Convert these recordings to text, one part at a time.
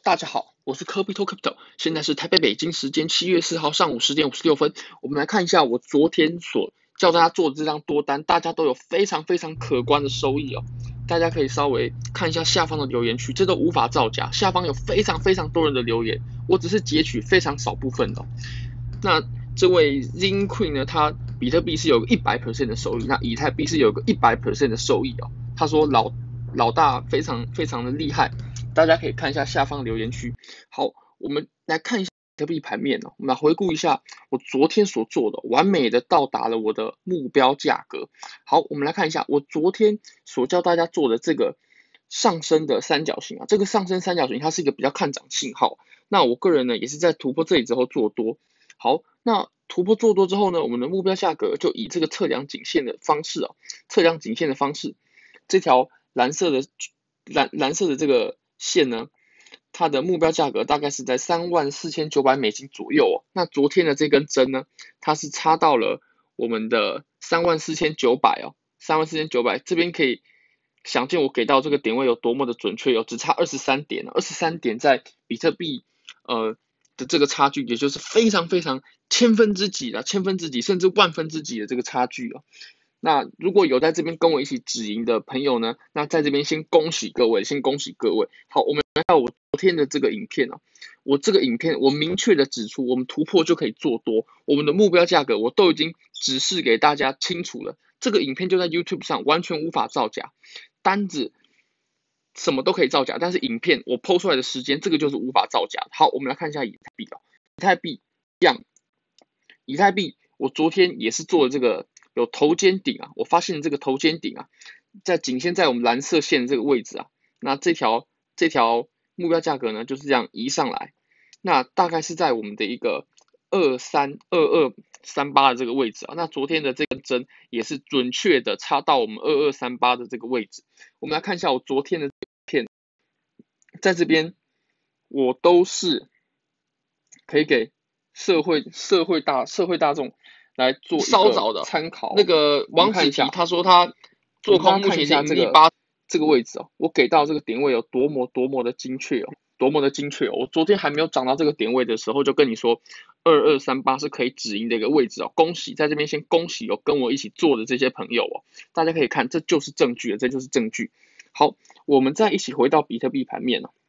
大家好，我是科比托 Capital， 现在是台北北京时间7月4号上午10点56分。我们来看一下我昨天所教大家做的这张多单，大家都有非常可观的收益哦。大家可以稍微看一下下方的留言区，这都无法造假，下方有非常多人的留言，我只是截取非常少部分的哦。那这位 Zing Queen 呢，他比特币是有个100% 的收益，那以太币是有个100% 的收益哦。他说老大非常的厉害。大家可以看一下下方留言区。好，我们来看一下比特币盘面哦。我们来回顾一下我昨天所做的，完美的到达了我的目标价格。好，我们来看一下我昨天所教大家做的这个上升的三角形啊，这个上升三角形它是一个比较看涨信号。那我个人呢也是在突破这里之后做多。好，那突破做多之后呢，我们的目标价格就以这个测量颈线的方式啊，这条蓝色的这个线呢，它的目标价格大概是在$34,900左右哦。那昨天的这根针呢，它是插到了我们的34,900哦，34,900这边可以想见我给到这个点位有多么的准确哦，只差23点，23点在比特币的这个差距，也就是非常千分之几甚至万分之几的这个差距哦。那如果有在这边跟我一起止盈的朋友呢，那在这边先恭喜各位。好，我们来看我昨天的这个影片哦，我这个影片我明确的指出，我们突破就可以做多，我们的目标价格我都已经指示给大家清楚了。这个影片就在 YouTube 上，完全无法造假，单子什么都可以造假，但是影片我 PO 出来的时间，这个就是无法造假。好，我们来看一下以太币哦，以太币我昨天也是做了这个。有头肩顶啊，我发现这个头肩顶啊，颈线在我们蓝色线这个位置啊，那这条目标价格呢就是这样移上来，那大概是在我们的一个2238的这个位置啊，那昨天的这根针也是准确的插到我们2238的这个位置。我们来看一下我昨天的片，在这边我都是可以给社会大众来做稍早的参考。那个王子琪他说他做空目前是盈利8这个位置哦，我给到这个点位有多么的精确哦，我昨天还没有涨到这个点位的时候就跟你说2238是可以止盈的一个位置哦，恭喜在这边先恭喜有跟我一起做的这些朋友哦，大家可以看这就是证据了，好，我们再一起回到比特币盘面哦。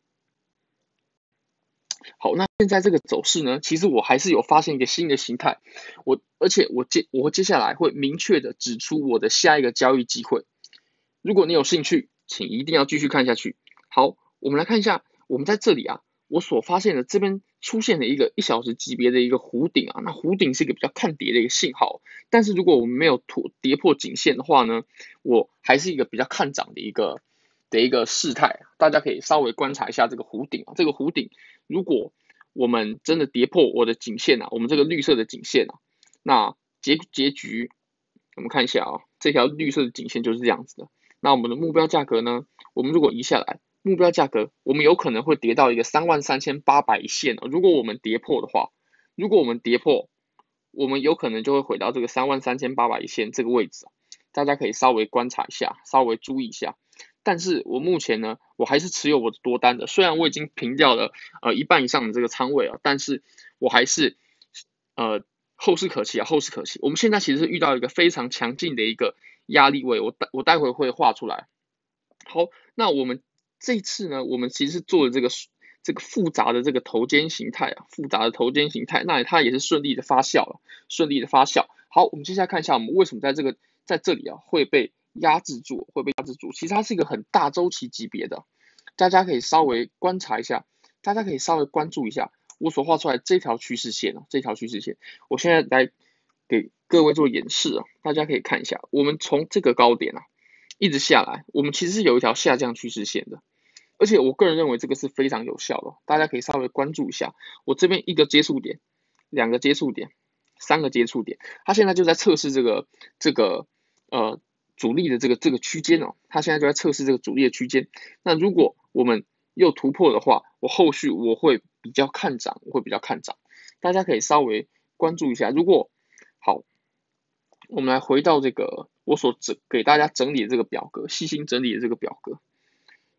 好，那现在这个走势呢，其实我还是有发现一个新的形态，而且我接下来会明确的指出我的下一个交易机会。如果你有兴趣，请一定要继续看下去。好，我们来看一下，我们在这里啊，我所发现的这边出现了一个1小时级别的一个弧顶啊，那弧顶是一个比较看跌的一个信号，但是如果我们没有跌破颈线的话呢，我还是一个比较看涨的一个事态，大家可以稍微观察一下这个弧顶啊，这个弧顶如果我们真的跌破我的颈线啊，我们这个绿色的颈线啊，那结局我们看一下啊，这条绿色的颈线就是这样子的。那我们的目标价格呢，我们如果移下来，目标价格我们有可能会跌到一个33,800一线哦。如果我们跌破的话，我们有可能就会回到这个33,800一线这个位置，大家可以稍微观察一下，稍微注意一下。但是我目前呢，我还是持有我的多单的，虽然我已经平掉了一半以上的这个仓位啊，但是我还是后市可期。我们现在其实是遇到一个非常强劲的一个压力位，我待会会画出来。好，那我们这次呢，我们其实做了这个复杂的这个头肩形态啊，那它也是顺利的发酵。好，我们接下来看一下我们为什么在这里啊会被压制住。其实它是一个很大周期级别的，大家可以稍微观察一下，大家可以稍微关注一下我所画出来这条趋势线啊，我现在来给各位做演示啊，大家可以看一下，我们从这个高点啊一直下来，我们其实是有一条下降趋势线的，而且我个人认为这个是非常有效的，大家可以稍微关注一下。我这边一个接触点，2个接触点，3个接触点，它现在就在测试这个阻力的这个区间哦，它现在就在测试这个阻力的区间。那如果我们又突破的话，我后续我会比较看涨，大家可以稍微关注一下。好，我们来回到这个我所给大家整理的这个表格，细心整理的这个表格。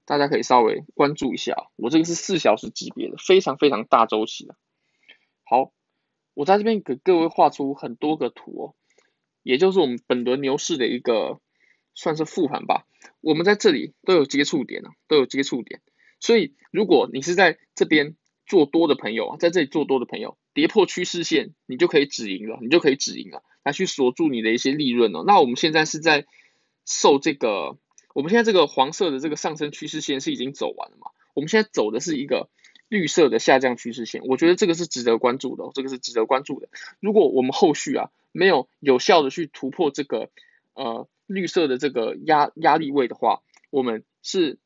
大家可以稍微关注一下。我这个是4小时级别的，非常非常大周期的。好，我在这边给各位画出很多个图哦，也就是我们本轮牛市的一个算是复盘吧。我们在这里都有接触点，所以如果你是在这边做多的朋友，在这里做多的朋友，跌破趋势线，你就可以止盈了，来去锁住你的一些利润哦。那我们现在是在受这个，我们现在这个黄色的这个上升趋势线是已经走完了嘛？我们现在走的是一个绿色的下降趋势线，我觉得这个是值得关注的，如果我们后续没有有效的去突破这个绿色的这个压力位的话，我们是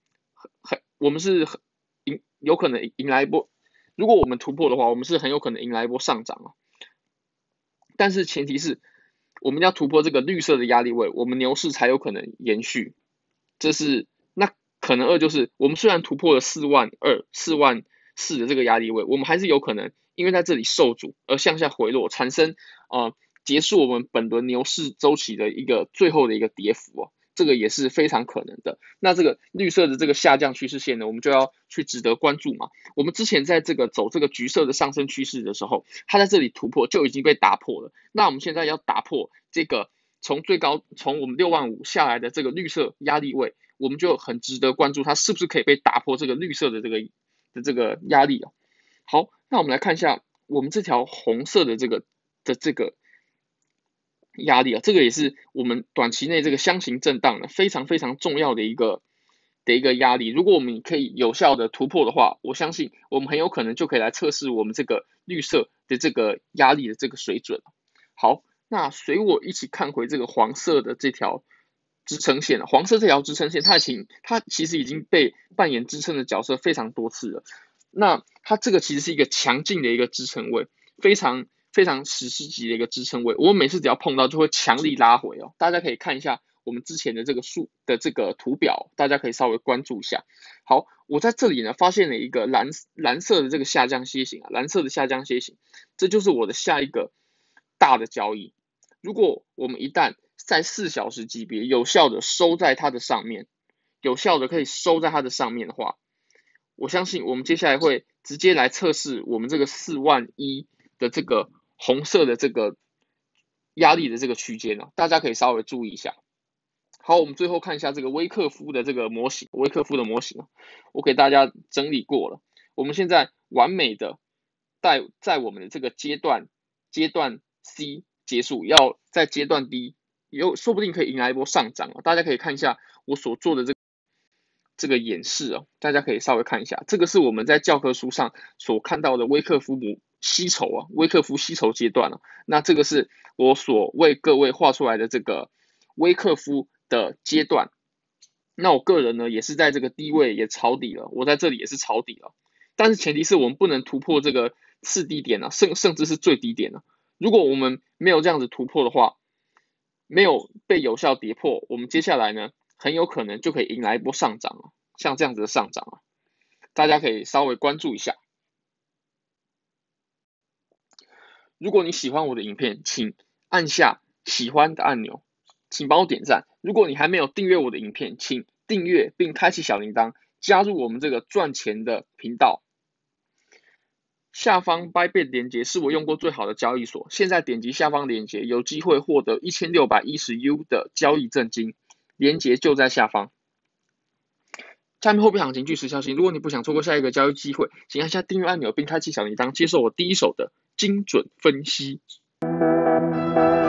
有可能迎来一波，如果我们突破的话，我们是很有可能迎来一波上涨啊。但是前提是我们要突破这个绿色的压力位，我们牛市才有可能延续。那可能2就是我们虽然突破了42000、44000的这个压力位，我们还是有可能因为在这里受阻而向下回落，产生结束我们本轮牛市周期的一个最后的一个跌幅哦，这个也是非常可能的。那这个绿色的这个下降趋势线呢，我们就要去值得关注嘛。我们之前在这个走这个橘色的上升趋势的时候，它在这里突破就已经被打破了。那我们现在要打破这个从我们65000下来的这个绿色压力位，我们就很值得关注它是不是可以被打破这个绿色的这个压力哦。好，那我们来看一下我们这条红色的这个压力这个也是我们短期内这个箱型震荡的非常非常重要的一个压力。如果我们可以有效的突破的话，我相信我们很有可能就可以来测试我们这个绿色的这个压力的这个水准。好，那随我一起看回这个黄色的这条支撑线了。黄色这条支撑线它其实已经被扮演支撑的角色非常多次了。那它这个其实是一个强劲的一个支撑位，非常非常史诗级的一个支撑位，我们每次只要碰到就会强力拉回哦。大家可以看一下我们之前的这个图表，大家可以稍微关注一下。好，我在这里呢发现了一个蓝色的这个下降楔形这就是我的下一个大的交易。如果我们一旦在4小时级别有效的收在它的上面，的话，我相信我们接下来会直接来测试我们这个41000的这个红色的这个压力的这个区间大家可以稍微注意一下。好，我们最后看一下这个微克夫的模型，我给大家整理过了。我们现在完美的在我们的这个阶段 C 结束，要在阶段 D 说不定可以迎来一波上涨大家可以看一下我所做的这个演示大家可以稍微看一下，这个是我们在教科书上所看到的微克夫吸筹阶段那这个是我所为各位画出来的这个微克夫的阶段。那我个人呢也是在这个低位也抄底了，我在这里也是抄底了，但是前提是我们不能突破这个次低点甚至是最低点如果我们没有这样子突破的话，没有被有效跌破，我们接下来呢很有可能就可以迎来一波上涨像这样子的上涨大家可以稍微关注一下。如果你喜欢我的影片，请按下喜欢的按钮，请帮我点赞。如果你还没有订阅我的影片，请订阅并开启小铃铛，加入我们这个赚钱的频道。下方 Bybit 连结是我用过最好的交易所，现在点击下方连结，有机会获得1610U 的交易证金，连结就在下方。下面货币行情据时消息，如果你不想错过下一个交易机会，请按下订阅按钮并开启小铃铛，接受我第一手的精准分析。